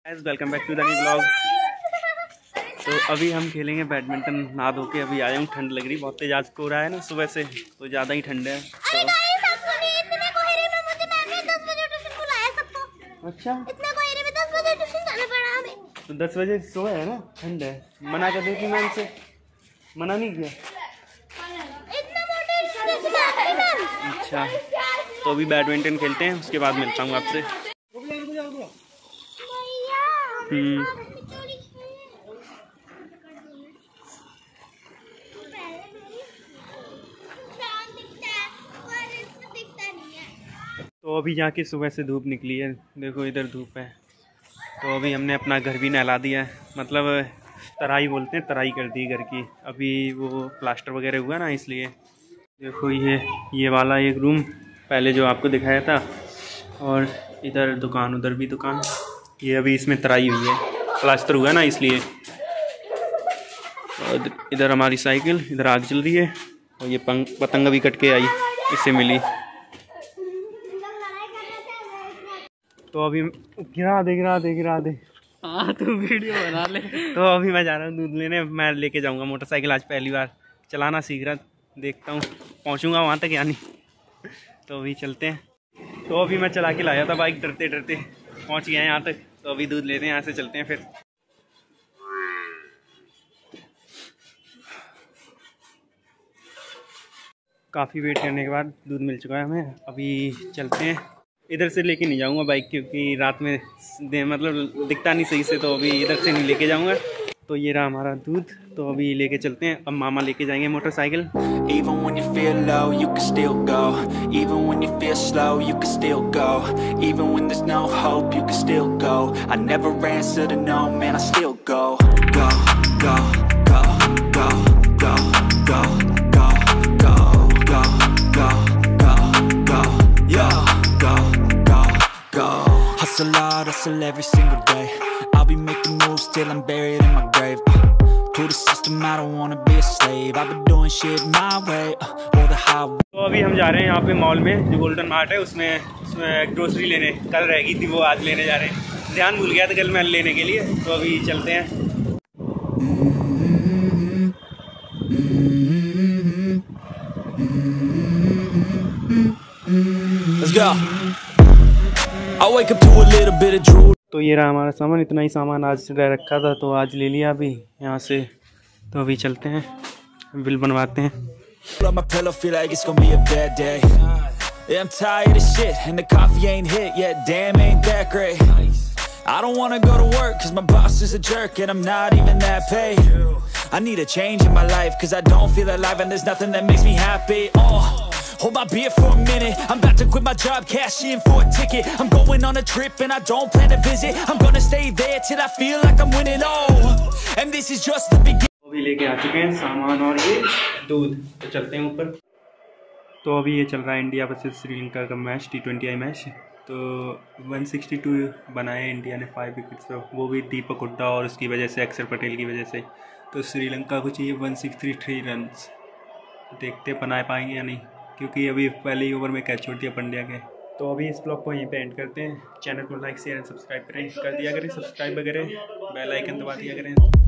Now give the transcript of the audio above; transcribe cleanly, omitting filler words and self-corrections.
Welcome back to the new blog. तो अभी हम खेलेंगे बैडमिंटन। नहा धो के अभी आया हूँ, ठंड लग रही, बहुत तेज आज को रहा है ना सुबह से, तो ज़्यादा ही ठंड है। तो अच्छा तो 10 बजे सुबह है ना, ठंड है। मना कर देती मैम से, मना नहीं किया। अच्छा तो अभी बैडमिंटन खेलते हैं, उसके बाद मिलता हूँ आपसे। तो अभी जाके सुबह से धूप निकली है, देखो इधर धूप है। तो अभी हमने अपना घर भी नहला दिया है, मतलब तराई बोलते हैं, तराई कर दी घर की। अभी वो प्लास्टर वगैरह हुआ ना, इसलिए देखो ये वाला एक रूम पहले जो आपको दिखाया था, और इधर दुकान, उधर भी दुकान। ये अभी इसमें तराई हुई है, प्लास्टर हुआ ना इसलिए। और इधर हमारी साइकिल, इधर आग चल रही है, और ये पतंग भी कट के आई, इससे मिली। तो अभी गिरा दे हाँ तो वीडियो बना ले। तो अभी मैं जा रहा हूँ दूध लेने, मैं लेके जाऊँगा मोटरसाइकिल, आज पहली बार चलाना सीख रहा, देखता हूँ पहुँचूँगा वहाँ तक या नहीं। तो अभी चलते हैं। तो अभी मैं चला के लाया था बाइक, डरते डरते पहुँच गया है यहाँ तक। तो अभी दूध लेते हैं, यहाँ से चलते हैं फिर। काफ़ी वेट करने के बाद दूध मिल चुका है हमें, अभी चलते हैं। इधर से लेके नहीं जाऊंगा बाइक, क्योंकि रात में मतलब दिखता नहीं सही से, तो अभी इधर से नहीं लेके जाऊंगा। तो ये रहा हमारा दूध, तो अभी लेके चलते हैं। अब मामा लेके जाएंगे motorcycle. Hustle every single day. I'll be making moves till I'm buried in my grave. To the system, I don't wanna be a slave. I've been doing shit my way, or the highway. तो अभी हम जा रहे हैं यहाँ पे mall में, जो गोल्डन मार्ट है, उसमें ग्रोसरी लेने। कल रह गई थी वो, आज लेने जा रहे हैं। ध्यान भूल गया था कल मैं लेने के लिए, तो अभी चलते हैं। Let's go. I wake up to a little bit of drool. तो ये रहा हमारा सामान, इतना ही सामान आज रखा था, तो आज ले लिया अभी यहाँ से। तो अभी चलते हैं, बिल बनवाते हैं। On my pillow, feel like it's gonna be a bad day. Yeah, I'm tired of shit, and the coffee ain't hit yet. Damn, ain't that great. I don't wanna go to work, cause my boss is a jerk, and I'm not even that paid. I need a change in my life, cause I don't feel alive, and there's nothing that makes me happy. Hold my beer for a minute, I'm about to quit my job, cash in for a ticket. I'm going on a trip and I don't plan to visit. I'm gonna stay there till I feel like I'm winning, oh, and this is just the beginning. अभी लेके आ चुके हैं सामान और ये दूध, तो चलते हैं ऊपर। तो अभी ये चल रहा है इंडिया वर्सेस श्रीलंका का मैच, T20I मैच। तो 162 बनाए इंडिया ने 5 विकेट्स पे, वो भी दीपक हुड्डा और उसकी वजह से, अक्षर पटेल की वजह से। तो श्रीलंका को चाहिए 163 रन। देखते बना पाएंगे या नहीं, क्योंकि अभी पहले ही ओवर में कैच छोड़ दिया पंड्या के। तो अभी इस ब्लॉग को यहीं पे एंड करते हैं। चैनल को लाइक शेयर एंड सब्सक्राइब कर दिया करें, सब्सक्राइब वगैरह, बेल आइकन दबा दिया करें।